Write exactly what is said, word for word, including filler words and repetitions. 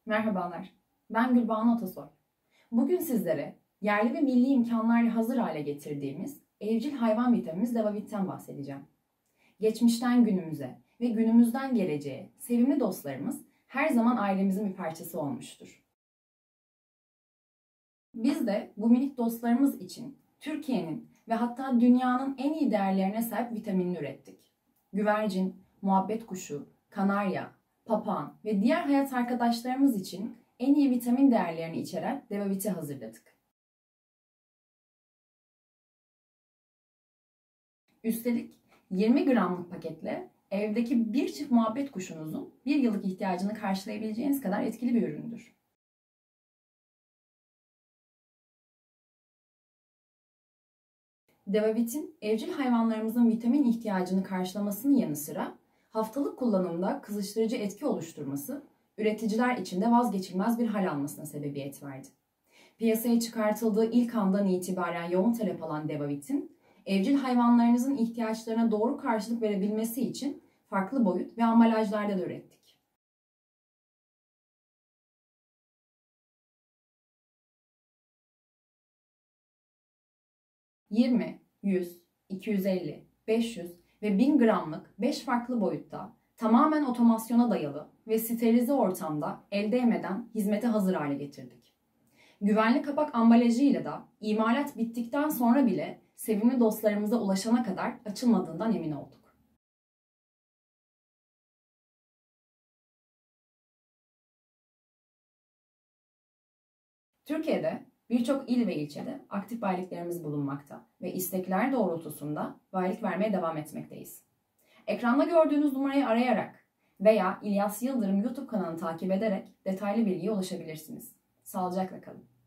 Merhabalar, ben Gülbanu Atasoy. Bugün sizlere yerli ve milli imkanlarla hazır hale getirdiğimiz evcil hayvan vitaminimiz Devavit'ten bahsedeceğim. Geçmişten günümüze ve günümüzden geleceğe sevimli dostlarımız her zaman ailemizin bir parçası olmuştur. Biz de bu minik dostlarımız için Türkiye'nin ve hatta dünyanın en iyi değerlerine sahip vitaminini ürettik. Güvercin, muhabbet kuşu, kanarya, papağan ve diğer hayat arkadaşlarımız için en iyi vitamin değerlerini içeren Devavit'i hazırladık. Üstelik yirmi gramlık paketle evdeki bir çift muhabbet kuşunuzun bir yıllık ihtiyacını karşılayabileceğiniz kadar etkili bir üründür. Devavit'in evcil hayvanlarımızın vitamin ihtiyacını karşılamasının yanı sıra haftalık kullanımda kızıştırıcı etki oluşturması, üreticiler için de vazgeçilmez bir hal almasına sebebiyet verdi. Piyasaya çıkartıldığı ilk andan itibaren yoğun talep alan Devavit'in, evcil hayvanlarınızın ihtiyaçlarına doğru karşılık verebilmesi için farklı boyut ve ambalajlarda da ürettik. yirmi, yüz, iki yüz elli, beş yüz ve bin gramlık beş farklı boyutta tamamen otomasyona dayalı ve sterilize ortamda el değmeden hizmete hazır hale getirdik. Güvenli kapak ambalajıyla da imalat bittikten sonra bile sevimli dostlarımıza ulaşana kadar açılmadığından emin olduk. Türkiye'de birçok il ve ilçede aktif bayiliklerimiz bulunmakta ve istekler doğrultusunda bayilik vermeye devam etmekteyiz. Ekranda gördüğünüz numarayı arayarak veya İlyas Yıldırım YouTube kanalını takip ederek detaylı bilgiye ulaşabilirsiniz. Sağlıcakla kalın.